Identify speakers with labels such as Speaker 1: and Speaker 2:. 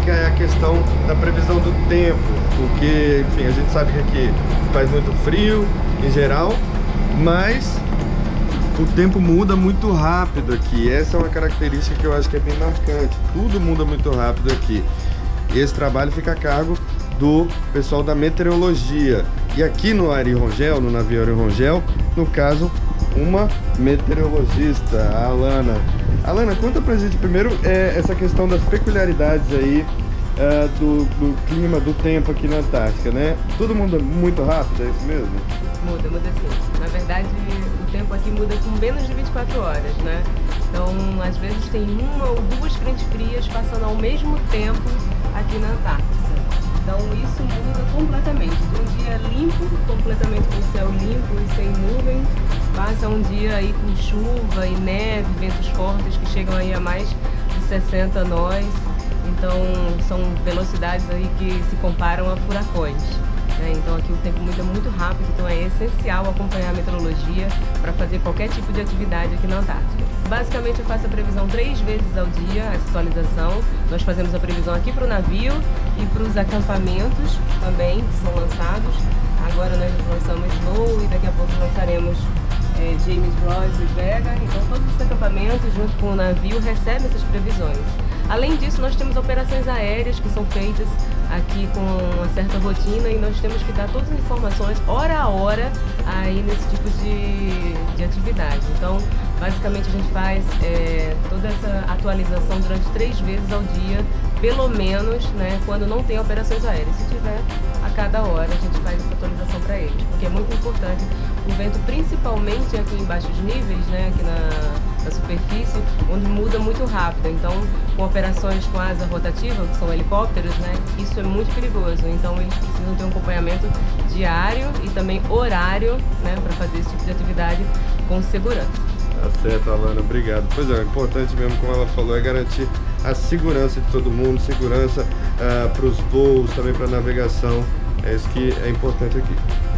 Speaker 1: básica é a questão da previsão do tempo, porque, enfim, a gente sabe que aqui faz muito frio em geral, mas o tempo muda muito rápido aqui. Essa é uma característica que eu acho que é bem marcante. Tudo muda muito rápido aqui. E esse trabalho fica a cargo do pessoal da meteorologia. E aqui no Ari Rongel, no navio Ari Rongel, no caso, uma meteorologista, a Alana. Alana, conta pra gente primeiro essa questão das peculiaridades aí do clima, do tempo aqui na Antártica, né? Tudo muda muito rápido, é isso mesmo?
Speaker 2: Muda sim. Na verdade, o tempo aqui muda com menos de 24 horas, né? Então, às vezes tem uma ou duas frentes frias passando ao mesmo tempo aqui na Antártica. Então, isso muda completamente. De um dia limpo, completamente com céu limpo e sem nuvens, passa um dia aí com chuva e neve, ventos fortes que chegam aí a mais de 60 nós. Então, são velocidades aí que se comparam a furacões. Então aqui o tempo muda muito rápido, então é essencial acompanhar a meteorologia para fazer qualquer tipo de atividade aqui na Antártica. Basicamente eu faço a previsão 3 vezes ao dia, a atualização. Nós fazemos a previsão aqui para o navio e para os acampamentos também, que são lançados. Agora nós lançamos Snow e daqui a pouco lançaremos James Ross e Vega. Então todos os acampamentos junto com o navio recebem essas previsões. Além disso, nós temos operações aéreas que são feitas aqui com uma certa rotina e nós temos que dar todas as informações hora a hora aí nesse tipo de atividade. Então, basicamente a gente faz toda essa atualização durante 3 vezes ao dia, pelo menos, né, quando não tem operações aéreas. Se tiver, a cada hora a gente faz essa atualização para eles, porque é muito importante o vento, principalmente aqui em baixos níveis, né, aqui na superfície, onde muda muito rápido. Então, com operações com asa rotativa, que são helicópteros, né, isso é muito perigoso. Então, eles precisam ter um acompanhamento diário e também horário, né, para fazer esse tipo de atividade com segurança.
Speaker 1: Tá certo, Alana, obrigado. Pois é, importante mesmo, como ela falou, é garantir a segurança de todo mundo, segurança para os voos, também para a navegação. É isso que é importante aqui.